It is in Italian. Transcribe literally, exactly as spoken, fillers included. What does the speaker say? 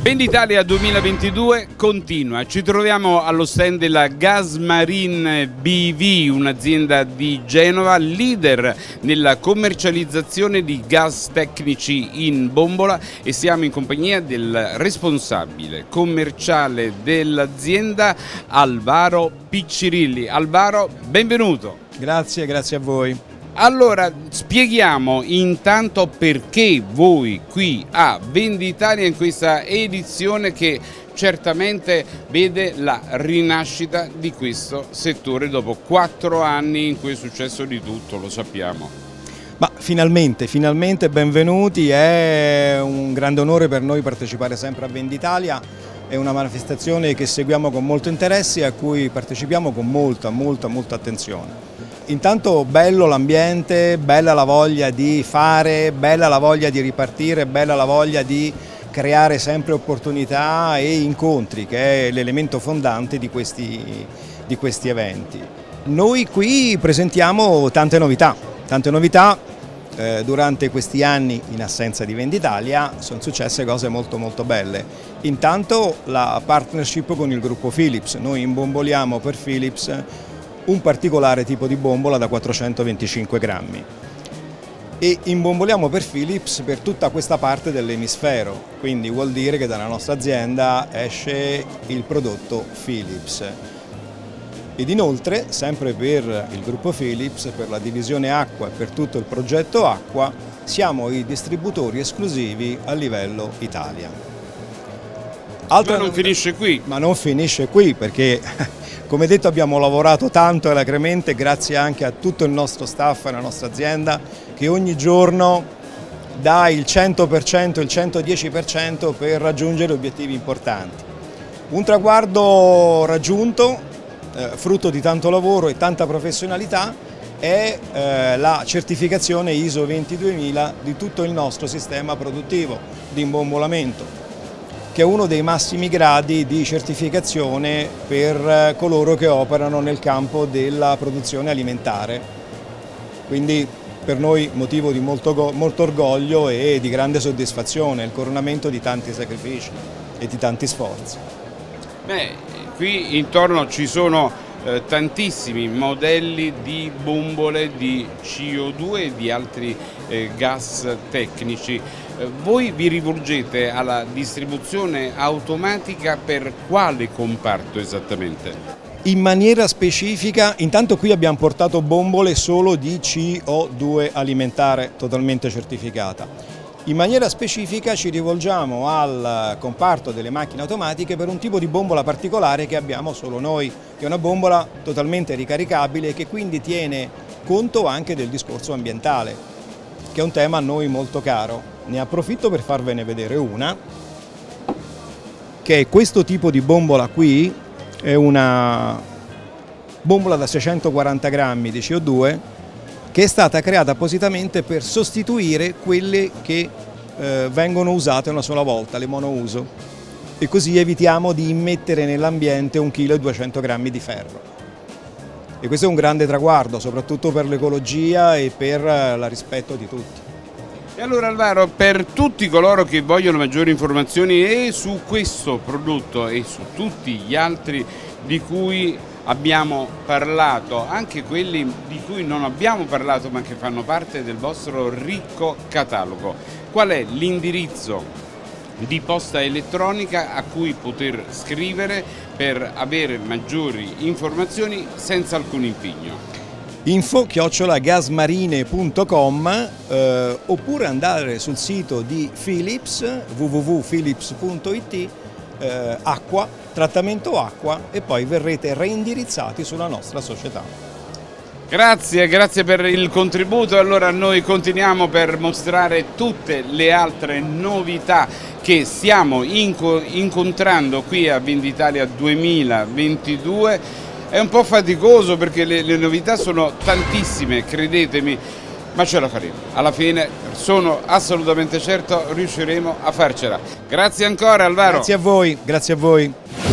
Venditalia duemilaventidue continua, ci troviamo allo stand della Gasmarine B V, un'azienda di Genova, leader nella commercializzazione di gas tecnici in bombola, e siamo in compagnia del responsabile commerciale dell'azienda, Alvaro Piccirilli. Alvaro, benvenuto. Grazie, grazie a voi. Allora, spieghiamo intanto perché voi qui a Venditalia, in questa edizione che certamente vede la rinascita di questo settore dopo quattro anni in cui è successo di tutto, lo sappiamo. Ma finalmente, finalmente benvenuti, è un grande onore per noi partecipare sempre a Venditalia, è una manifestazione che seguiamo con molto interesse e a cui partecipiamo con molta, molta, molta attenzione. Intanto bello l'ambiente, bella la voglia di fare, bella la voglia di ripartire, bella la voglia di creare sempre opportunità e incontri, che è l'elemento fondante di questi, di questi eventi. Noi qui presentiamo tante novità, tante novità eh, durante questi anni in assenza di Venditalia sono successe cose molto molto belle. Intanto la partnership con il gruppo Philips, noi imbomboliamo per Philips un particolare tipo di bombola da quattrocentoventicinque grammi e imbomboliamo per Philips per tutta questa parte dell'emisfero, quindi vuol dire che dalla nostra azienda esce il prodotto Philips. Ed inoltre, sempre per il gruppo Philips, per la divisione acqua e per tutto il progetto acqua, siamo i distributori esclusivi a livello Italia. Altra ma non finisce qui. Ma non finisce qui, perché come detto abbiamo lavorato tanto e alacremente, grazie anche a tutto il nostro staff e la nostra azienda che ogni giorno dà il cento per cento, il centodieci per cento per raggiungere obiettivi importanti. Un traguardo raggiunto, eh, frutto di tanto lavoro e tanta professionalità, è eh, la certificazione I S O ventiduemila di tutto il nostro sistema produttivo di imbombolamento, che è uno dei massimi gradi di certificazione per coloro che operano nel campo della produzione alimentare. Quindi per noi motivo di molto, molto orgoglio e di grande soddisfazione, il coronamento di tanti sacrifici e di tanti sforzi. Beh, qui intorno ci sono eh, tantissimi modelli di bombole di C O due e di altri eh, gas tecnici. Voi vi rivolgete alla distribuzione automatica per quale comparto esattamente? In maniera specifica, intanto qui abbiamo portato bombole solo di C O due alimentare totalmente certificata. In maniera specifica ci rivolgiamo al comparto delle macchine automatiche per un tipo di bombola particolare che abbiamo solo noi, che è una bombola totalmente ricaricabile e che quindi tiene conto anche del discorso ambientale, che è un tema a noi molto caro. Ne approfitto per farvene vedere una, che è questo tipo di bombola qui, è una bombola da seicentoquaranta grammi di C O due che è stata creata appositamente per sostituire quelle che eh, vengono usate una sola volta, le monouso, e così evitiamo di immettere nell'ambiente un chilo e duecento grammi di ferro. E questo è un grande traguardo, soprattutto per l'ecologia e per il rispetto di tutti. E allora Alvaro, per tutti coloro che vogliono maggiori informazioni e su questo prodotto e su tutti gli altri di cui abbiamo parlato, anche quelli di cui non abbiamo parlato ma che fanno parte del vostro ricco catalogo, qual è l'indirizzo di posta elettronica a cui poter scrivere per avere maggiori informazioni senza alcun impegno? info chiocciola gasmarine punto com eh, oppure andare sul sito di Philips, w w w punto philips punto i t, eh, acqua, trattamento acqua, e poi verrete reindirizzati sulla nostra società. Grazie, grazie per il contributo. Allora noi continuiamo per mostrare tutte le altre novità che stiamo inco incontrando qui a Venditalia duemilaventidue. È un po' faticoso perché le, le novità sono tantissime, credetemi, ma ce la faremo. Alla fine sono assolutamente certo riusciremo a farcela. Grazie ancora Alvaro. Grazie a voi, grazie a voi.